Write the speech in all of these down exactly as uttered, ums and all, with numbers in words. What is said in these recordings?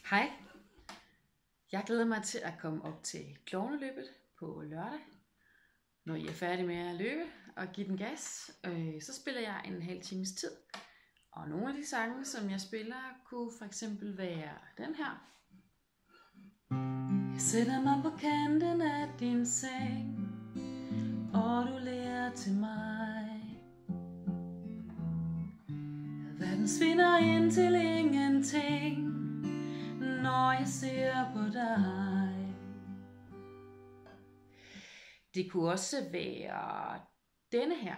Hej, jeg glæder mig til at komme op til Klovneløbet på lørdag. Når I er færdige med at løbe og give den gas, øh, så spiller jeg en halv times tid. Og nogle af de sange, som jeg spiller, kunne for eksempel være den her. Jeg sætter mig på kanten af din seng, og du lærer til mig. Verden svinder ind til ingenting, når jeg ser på dig. Det kunne også være denne her.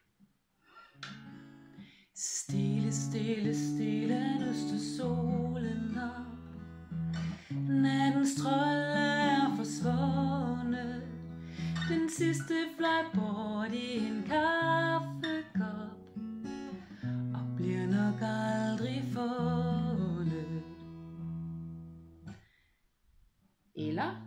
Stille, stille, stille, nu står solen op. Nattens trolde er forsvundet. Den sidste fløj bort i en kaffekop og bliver nok aldrig fundet. Eller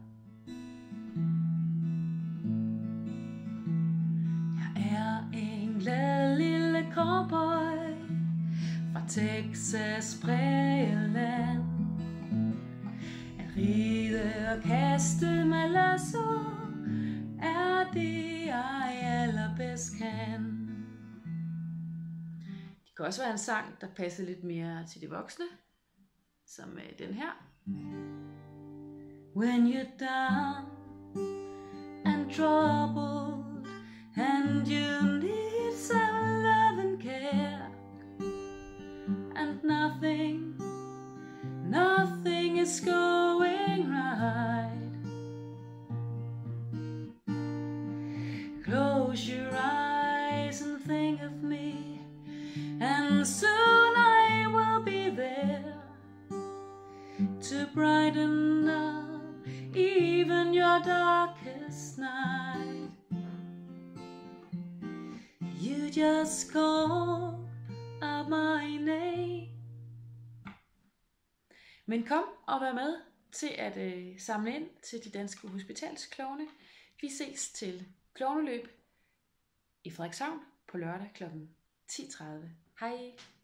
jeg er en glad lille cowboy fra Texas prægeland. At ride og kaste med lasso er det jeg allerbedst kan. Det kan også være en sang, der passer lidt mere til de voksne, som er den her. When you're down and troubled and you need some love and care, and nothing, nothing is going right, close your eyes and think of me, and soon I will be there to brighten up even your darkest night. You just call out my name. Men kom og vær med til at øh, samle ind til de danske hospitalsklovne. Vi ses til klovneløb i Frederikshavn på lørdag klokken ti tredive. Hej!